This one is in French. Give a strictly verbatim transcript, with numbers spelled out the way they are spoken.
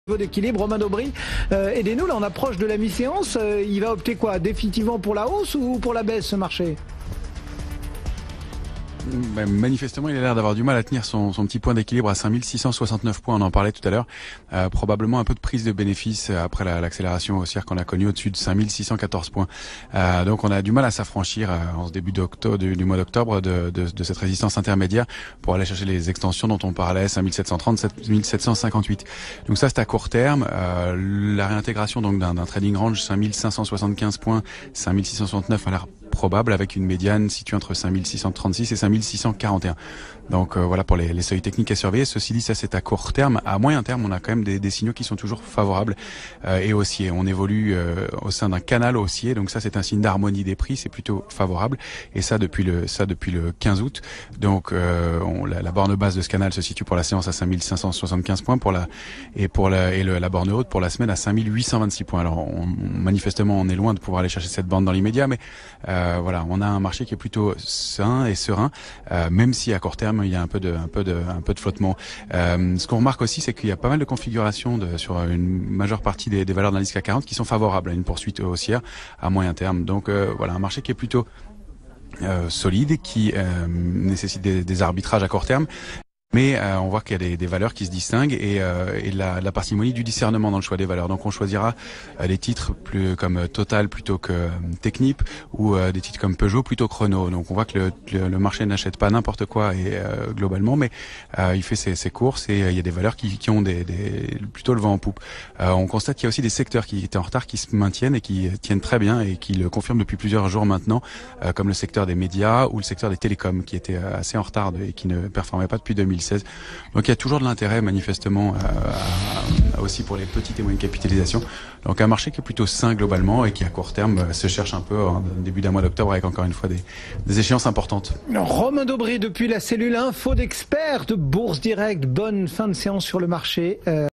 Niveau d'équilibre, Romain Daubry, euh, aidez-nous, là on approche de la mi-séance, euh, il va opter quoi, définitivement pour la hausse ou pour la baisse ce marché? Ben, manifestement, il a l'air d'avoir du mal à tenir son, son petit point d'équilibre à cinq mille six cent soixante-neuf points, on en parlait tout à l'heure. Euh, probablement un peu de prise de bénéfice après la, l'accélération haussière qu'on a connue au-dessus de cinq mille six cent quatorze points. Euh, donc on a du mal à s'affranchir euh, en ce début d'octobre, du, du mois d'octobre de, de, de cette résistance intermédiaire pour aller chercher les extensions dont on parlait, cinq mille sept cent trente, sept mille sept cent cinquante-huit. Donc ça c'est à court terme. Euh, la réintégration donc d'un, d'un trading range cinq mille cinq cent soixante-quinze points, cinq mille six cent soixante-neuf a l'air probable avec une médiane située entre cinq mille six cent trente-six et cinq mille six cent quarante et un. Donc euh, voilà pour les, les seuils techniques à surveiller. Ceci dit, ça c'est à court terme. À moyen terme, on a quand même des, des signaux qui sont toujours favorables euh, et haussiers. On évolue euh, au sein d'un canal haussier, donc ça c'est un signe d'harmonie des prix, c'est plutôt favorable. Et ça depuis le ça depuis le quinze août. Donc euh, on, la, la borne basse de ce canal se situe pour la séance à cinq mille cinq cent soixante-quinze points pour la et pour la et le, la borne haute pour la semaine à cinq mille huit cent vingt-six points. Alors on, manifestement on est loin de pouvoir aller chercher cette bande dans l'immédiat, mais euh, voilà, on a un marché qui est plutôt sain et serein, euh, même si à court terme il y a un peu de un peu de un peu de flottement. Euh, ce qu'on remarque aussi, c'est qu'il y a pas mal de configurations de, sur une majeure partie des, des valeurs de l'indice C A C quarante qui sont favorables à une poursuite haussière à moyen terme. Donc euh, voilà, un marché qui est plutôt euh, solide, qui euh, nécessite des, des arbitrages à court terme. Mais euh, on voit qu'il y a des, des valeurs qui se distinguent et, euh, et la, la parcimonie du discernement dans le choix des valeurs. Donc on choisira euh, des titres plus comme euh, Total plutôt que euh, Technip ou euh, des titres comme Peugeot plutôt que Renault. Donc on voit que le, le, le marché n'achète pas n'importe quoi et euh, globalement, mais euh, il fait ses, ses courses et euh, il y a des valeurs qui, qui ont des, des, plutôt le vent en poupe. Euh, on constate qu'il y a aussi des secteurs qui étaient en retard qui se maintiennent et qui tiennent très bien et qui le confirment depuis plusieurs jours maintenant, euh, comme le secteur des médias ou le secteur des télécoms qui était assez en retard et qui ne performait pas depuis deux mille seize. Donc il y a toujours de l'intérêt manifestement euh, à, aussi pour les petites et moyennes capitalisations. Donc un marché qui est plutôt sain globalement et qui à court terme euh, se cherche un peu en début d'un mois d'octobre avec encore une fois des, des échéances importantes. Romain Daubry depuis la cellule info d'experts de Bourse Direct. Bonne fin de séance sur le marché. Euh